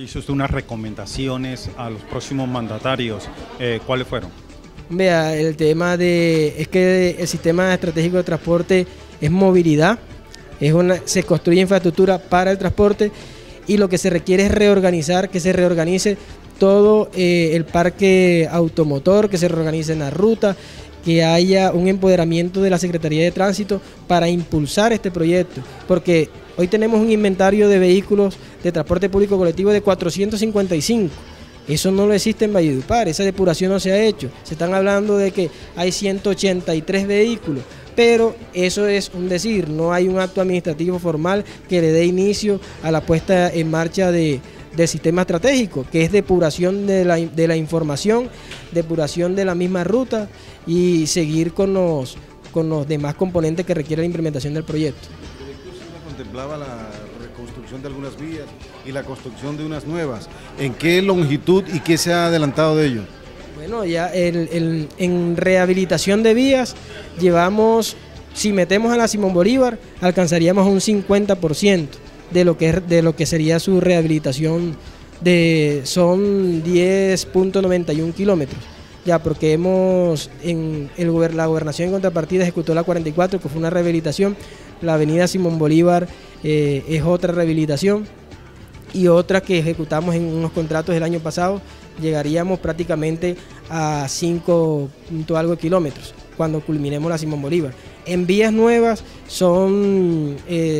hizo usted unas recomendaciones a los próximos mandatarios. ¿Cuáles fueron? Vea, el tema es que el sistema estratégico de transporte es movilidad, se construye infraestructura para el transporte y lo que se requiere es reorganizar, que se reorganice todo el parque automotor, que se reorganicen las rutas, que haya un empoderamiento de la Secretaría de Tránsito para impulsar este proyecto, porque hoy tenemos un inventario de vehículos de transporte público colectivo de 455. Eso no lo existe en Valledupar, esa depuración no se ha hecho. Se están hablando de que hay 183 vehículos, pero eso es un decir, no hay un acto administrativo formal que le dé inicio a la puesta en marcha del sistema estratégico, que es depuración de la información, depuración de la misma ruta y seguir con los demás componentes que requiere la implementación del proyecto. El proyecto sí contemplaba la reconstrucción de algunas vías y la construcción de unas nuevas. ¿En qué longitud y qué se ha adelantado de ello? Bueno, ya en rehabilitación de vías llevamos, si metemos a la Simón Bolívar, alcanzaríamos un 50% de lo que sería su rehabilitación, son 10.91 kilómetros. Ya, porque la gobernación en contrapartida ejecutó la 44, que fue una rehabilitación. La avenida Simón Bolívar es otra rehabilitación y otra que ejecutamos en unos contratos del año pasado. Llegaríamos prácticamente a 5 punto algo kilómetros cuando culminemos la Simón Bolívar. En vías nuevas son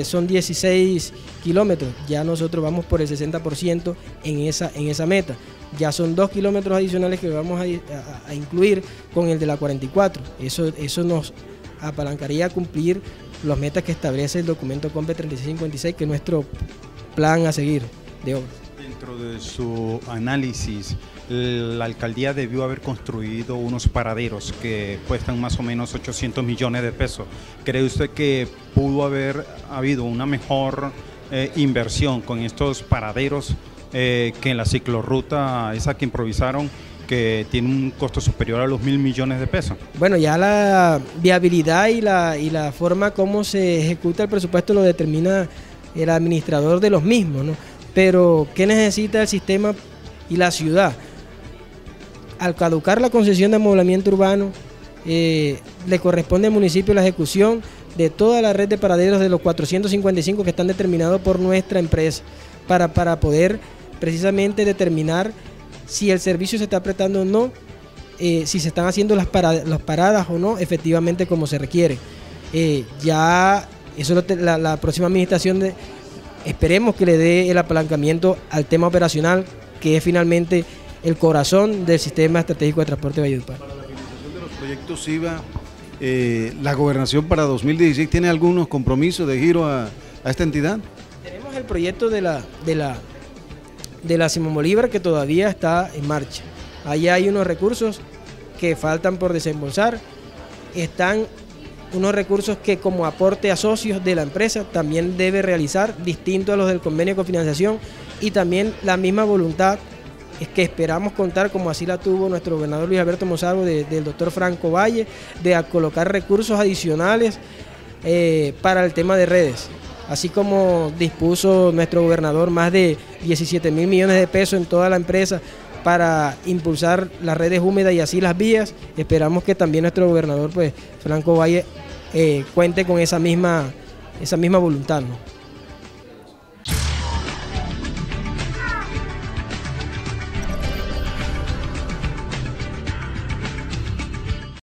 16 kilómetros, ya nosotros vamos por el 60% en esa meta. Ya son 2 kilómetros adicionales que vamos a incluir con el de la 44. Eso nos apalancaría a cumplir las metas que establece el documento COMPE 3656, que es nuestro plan a seguir de obras. Dentro de su análisis, la alcaldía debió haber construido unos paraderos que cuestan más o menos 800 millones de pesos. ¿Cree usted que pudo haber habido una mejor inversión con estos paraderos que en la ciclorruta esa que improvisaron, que tiene un costo superior a los 1.000 millones de pesos? Bueno, ya la viabilidad y la forma como se ejecuta el presupuesto lo determina el administrador de los mismos, ¿no? Pero ¿qué necesita el sistema y la ciudad? Al caducar la concesión de amoblamiento urbano, le corresponde al municipio la ejecución de toda la red de paraderos de los 455 que están determinados por nuestra empresa para poder precisamente determinar si el servicio se está prestando o no, si se están haciendo las paradas o no, efectivamente como se requiere. Ya eso la próxima administración esperemos que le dé el apalancamiento al tema operacional, que es finalmente el corazón del sistema estratégico de transporte de Valledupar. Para la finalización de los proyectos IVA, ¿la gobernación para 2016 tiene algunos compromisos de giro a esta entidad? Tenemos el proyecto de la Simón Bolívar, que todavía está en marcha. Allá hay unos recursos que faltan por desembolsar. Están unos recursos que, como aporte a socios de la empresa, también debe realizar, distinto a los del convenio de cofinanciación, y también la misma voluntad es que esperamos contar, como así la tuvo nuestro gobernador Luis Alberto Monsalvo, del doctor Franco Valle, de colocar recursos adicionales para el tema de redes. Así como dispuso nuestro gobernador más de 17.000 millones de pesos en toda la empresa para impulsar las redes húmedas y así las vías, esperamos que también nuestro gobernador, pues, Franco Valle, cuente con esa misma voluntad, ¿no?